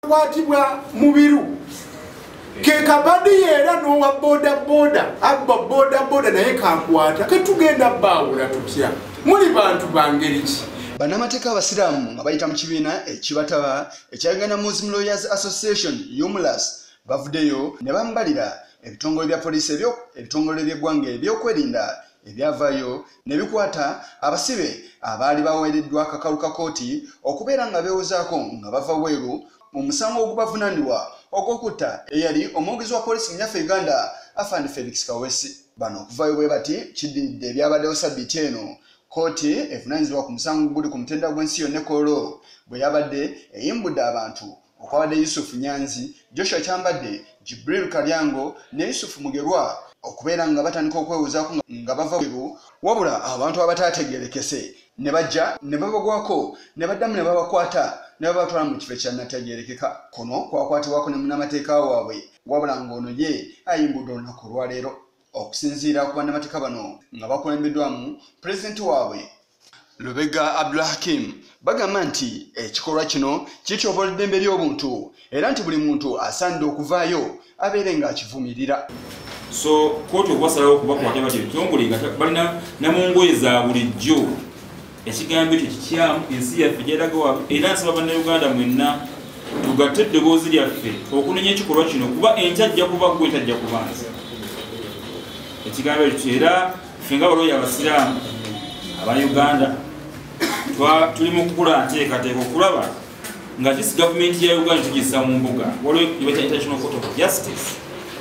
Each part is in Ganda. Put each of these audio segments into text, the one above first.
kwatibwa mubiru kekabadi era nowa boda abba boda naye kankwata ketugenda baawula tutya muli bantu bangeri ki Bannamateeka abasiraamu nga bayita mu kibiina ekibataba ekya Uganda Muslim Lawyers Association UMLAS bavuddeyo ne bambalira ebitongole bya poliisi ebitongole by'eggwanga ebyokwerinda ebyavaayo ne bikwata abasibe abaali baweereddwa akakalu ka kooti okubeera nga beewozaako nga bava weeru mu musango ogubavunaanibwa ogw'okutta eyali omwogezi wa poliisi mu nyaffe Uganda Afande Felix Kawesi. Bano okuvaayo bwe bati kiddiridde ebyabaddewo ssabbiiti eno kooti evunaanyizibwa ku musango guli ku mutenda gw'ensi yonna Kololo bwe yabadde eyimbudde abantu okwabadde Yusuf Nyanzi, Joshua Kyambadde, Jibril Kalyango ne Yusuf Mugerwa okubeera nga batandika okwewozaako nga bava weeru wabula abantu abataategeerekese ne bajja ne babagwako ne baddamu ne babakwata ne babatwala mu kifo ekyannategeerekeka. Kuno kwakwatibwako ne munnamateeka waabwe wabula ng'ono ye ayimbudde olunaku olwaleero okusinziira ku bannamateeka bano nga bakulembeddwamu pulezidenti waabwe Lubega Abdulhakim. Bagamba nti ekikolwa kino kityobola eddembe ly'obuntu era nti buli muntu asaanidde okuvaayo abeere ng'akivumirira. So kooti okwasalawo okubakwata bati ebitongole nga balina namungoye za bulijjo ekigambo ekyo kikyamu ensi yaffe gyeraga era nsaba bannayuganda mwenna tugatte eddoboozi lyaffe okunenya ekikolwa kino kuba enkya ajja kuba gwe tajja kuba nze. Ekigambo ekyo era ffe nga balooyi abasiraamu aba Uganda tuli mu kukula nteekateeka okulaba nga kisi gavumenti ya Uganda tugissa mu mbuga waliwo ibata International Court of Justice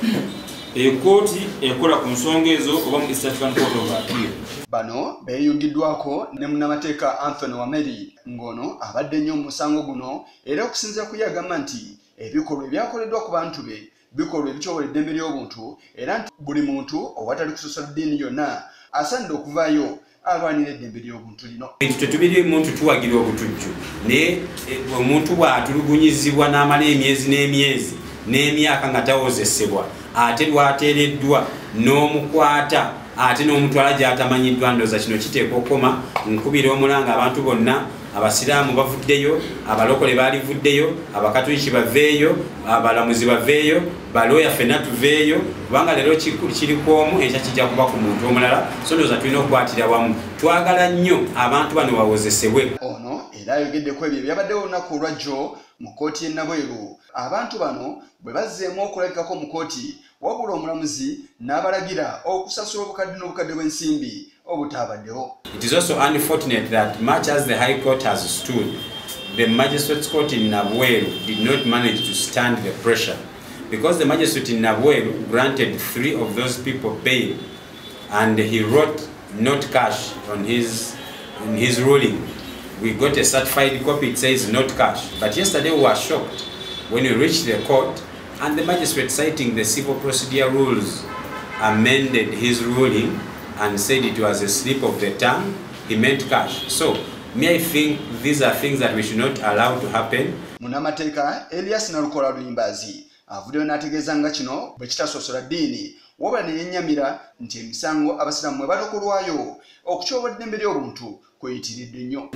ekooti ekola ku nsonga ezo oba mu East African Court of Appeal. Bano beeyungiddwako ne munnamateeka Anthony Wameri ng'ono abadde nnyo mu musango guno era okusinziira ku ye agamba nti ebikolwa ebyakoleddwa ku bantu be bikolwa ebityobola eddembe ly'obuntu era nti buli muntu owatali kusosola ddiini yonna asaanidde okuvaayo alwanira eddembe ly'obuntu lino. Tetubiri muntu tuwagira obutujju naye omuntu bw'atulugunyizibwa n'amala emyezi n'emyezi n'emyaka nga tawozesebwa ate lwateereddwa n'omukwata ate n'omutwala gy'atamanyiddwa ndooza kino kiteekwa okukoma. Nkubira omulanga abantu bonna abasiraamu bavuddeyo, abalokole baalivuddeyo, abakatoliki baveeyo, abalamuzi baveeyo, balooya ffenna tuveeyo kubanga leero kiri kwomu enkya kijja kuba ku muntu omulala. So ndooza tulina okukwatira wamu. Twagala nnyo abantu bano bawozesebwe. Ono era ayogeddeko ebyo ebyabaddewo olunaku olwajjo mu kooti y'e Nabweru. Abantu bano bwe bazzeemu okulabikako mu kooti wabula omulamuzi n'abalagira okusasula obukadde n'obukadde bw'ensimbi obutabaddewo. It is also unfortunate that much as the High Court has stood, the Magistrates Court in Nabweru did not manage to stand the pressure because the Magistrate in Nabweru granted 3 of those people bail and he wrote not cash on his ruling. We got a certified copy, it says not cash. But yesterday we were shocked when we reached the court and the magistrate, citing the civil procedure rules, amended his ruling and said it was a slip of the tongue. He meant cash. So, I think these are things that we should not allow to happen. Munnamateeka Elias Nalukola Luyimbazi avuddeyo n'ategeeza nga kino bwe kitasosola ddiini wabula ne yennyamira nti emisango abasiraamu mwe balokolwayo okutyobola eddembe ly'obuntu kweyitiridde nnyo.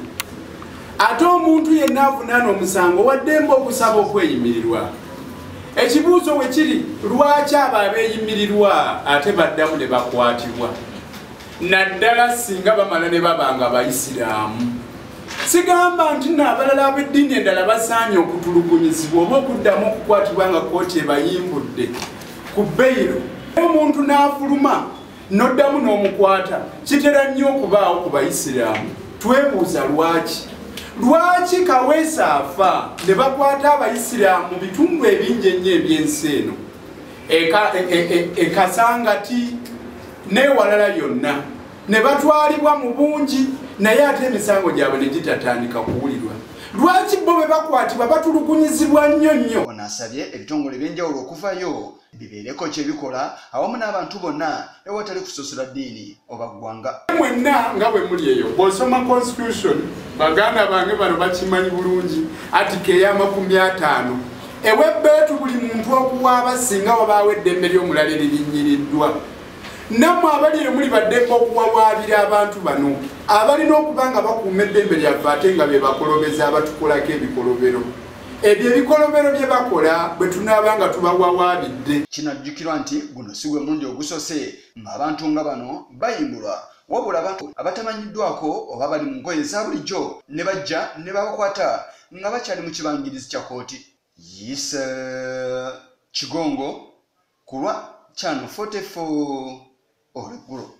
Ate omuntu yenna avunaana omusango waddembe okusaba okweyimirirwa. Ekibuuzo we kiri lwaki abo abeeyimirirwa ate baddamu ne bakwatibwa naddala singa bamala ne babanga Bayisiraamu. Sigamba nti n'abalala ab'eddiini endala basaanye okutulugunyizibwa oba okuddamu okukwatibwa nga kooti ebayimbudde ku beyiro. Omuntu n'afuluma n'oddamu n'omukwata kitera nnyo okubaawo ku Bayisiraamu. Twebuuza lwaki Kaweesa afa ne bakwata Abayisiraamu mu bitundu ebingi ennyo eby'ensi eno Kasangati n'ewalala yonna ne batwalibwa mu bungi naye ate emisango gyabwe ne gitatandika kuwulirwa. Lwaki bo bwe bakwatibwa batulugunyizibwa nnyo? Ono asabye ebitongole eby'enjawulo okuvaayo bibeereko kye bikola awamu n'abantu bonna ewatali kusosola ddiini oba ggwanga. Mwenna nga bwe muli eyo bw'osoma constitution baganda bange bano bakimanyi bulungi article ya 50 ewebbeetu buli muntu okuwaaba singa wabaawo eddembe ly'omulala eririnyiriddwa. Nammwe abali muli baddembe okuwawaabira abantu bano abalina okuba nga bakuuma eddembe lyaffe ate nga be bakolobeza abatukolako ebikolobero. ebyo ebikolobero bye bakola bwe tunaabanga tubawawaabidde. Kinajjukirwa nti guno si gwe mulundi ogusose ng'abantu nga bano bayimbulwa, wabula abantu abatamanyiddwako oba bali mu ngoye eza bulijjo ne bajja ne babakwata nga bakyali mu kibangirizi kya kooti. Yisa Kigongo ku lwa Channel 44 Oluggulo.